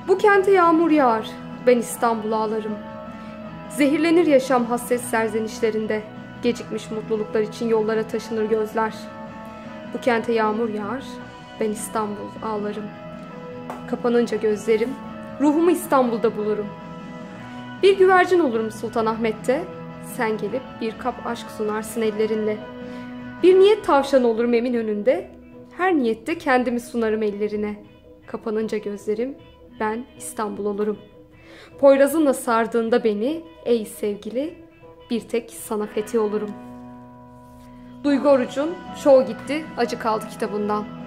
Bu kente yağmur yağar, ben İstanbul'u ağlarım. Zehirlenir yaşam hasret serzenişlerinde, gecikmiş mutluluklar için yollara taşınır gözler. Bu kente yağmur yağar, ben İstanbul ağlarım. Kapanınca gözlerim, ruhumu İstanbul'da bulurum. Bir güvercin olurum Sultanahmet'te, sen gelip bir kap aşk sunarsın ellerinle. Bir niyet tavşanı olurum Eminönü'nde, her niyette kendimi sunarım ellerine. Kapanınca gözlerim, ben İstanbul olurum. Poyrazınla sardığında beni, ey sevgili, bir tek sana fethi olurum. Duygu Oruç'un Çoğu Gitti Acı Kaldı kitabından.